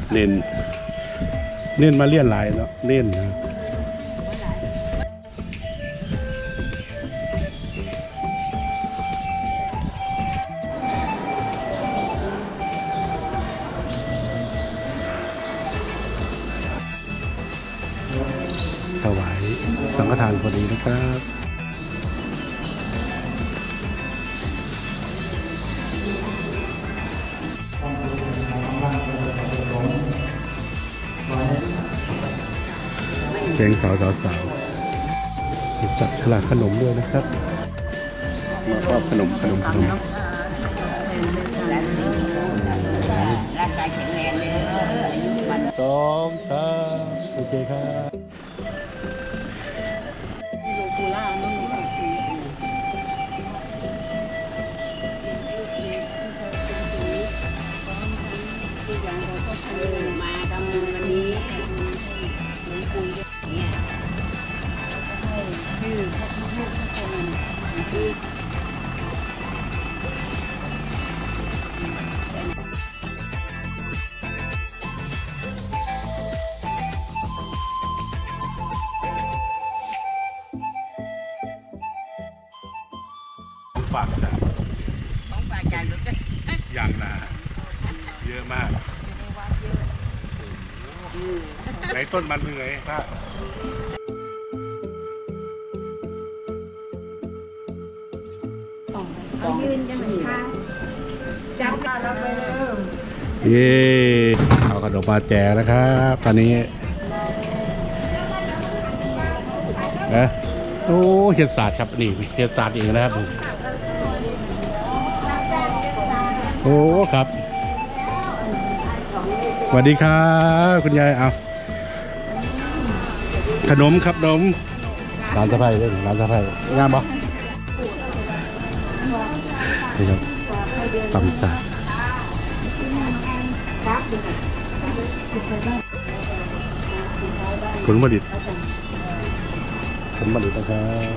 เน้นมาเลี้ยนหลายแล้วเน้นนะถวายสังฆทานพอดีนะครับแกงสาวจัดฉลากขนมด้วยนะครับมาครอบขนมร่างกายแข็งแรงเลย2 3โอเคครับมาทำบุญวันนี้หลวงปู่เนี่ยชื่อพระพุทธคนฝากจ้ะต้องฝากใจลูกอย่างหนาเยอะมากไหนต้นมันเป็นไงป้ายืนกันเหมือนกันจับเราไปเลยเย่เอาขนมมาแจกนะครับตอนนี้นะโอ้เห็ดศาสตร์ครับนี่เห็ดศาสตร์เองนะครับโอ้ครับสวัสดีครับคุณยายเอาขนมครับขนมร้านสะพายด้วยร้านสะพายงามปะนี่ครับตำสัตว์ผลผลิตนะครับ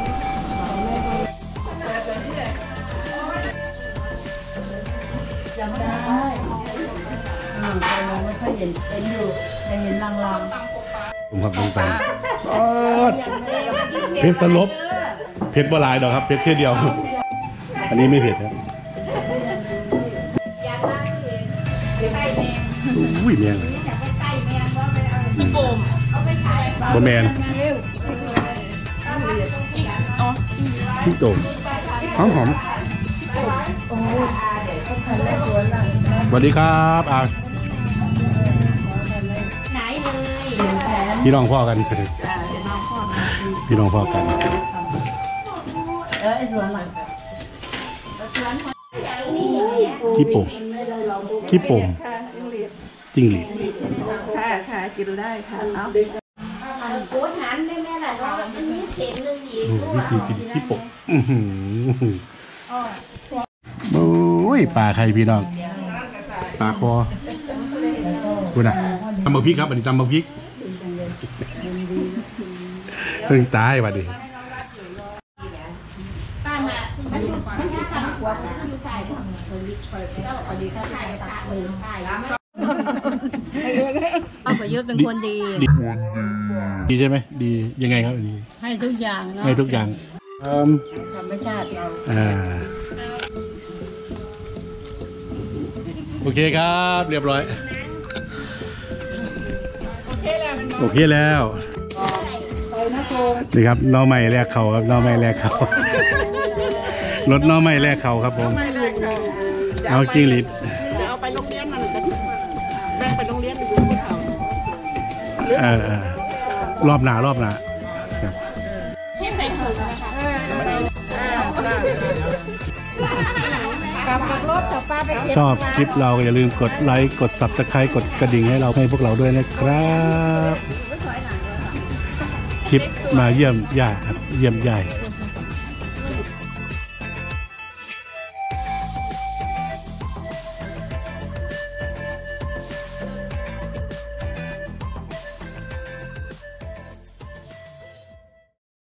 จำได้เราไม่ค่อยเห็นอยู่แต่เห็นลางๆผมครับต่างๆเพชรสลบเพชรบลายดอกครับเพชรแค่เดียวอันนี้ไม่เผ็ดครับอุ้ยเมียงเลยบะแมนพี่โตหอมสวัสดีครับอาไหนเลยพี่น้องพ่อกันพี่น้องพ่อกันขี้โป่งจิ้งหรีดค่ะกินได้ค่ะเอาโคตรหันได้ไหมล่ะเราอันนี้เข็มเลยอีกวิธีกินขี้โป่งโอ้ยปลาใครพี่น้องปลาคอดูนะตำมะพริกครับอันนี้ตำมะพริกเพิ่งตายว่ะดิป้ามามันจะทำหัวมันอยู่ใต้ก็พอดีก็ใต้ตาเออใต้เอาประยุทธ์เป็นคนดีใช่ไหมดียังไงครับดีให้ทุกอย่างเนาะให้ทุกอย่างธรรมชาติเราโอเคครับเรียบร้อยโอเคแล้วนี่ครับน้องใหม่แรกเขาครับน้องใหม่แรกเขารถน้องใหม่แรกเขาครับผมเอาจิ้งหรีดเอาไปโรงเรียนนั่นแม่ไปโรงเรียนดูเขารอบหน้าชอบคลิปเราอย่าลืมกดไลค์กด Subscribe กดกระดิ่งให้เราให้พวกเราด้วยนะครับคลิปมาเยี่ยมย่าครับเยี่ยมยาย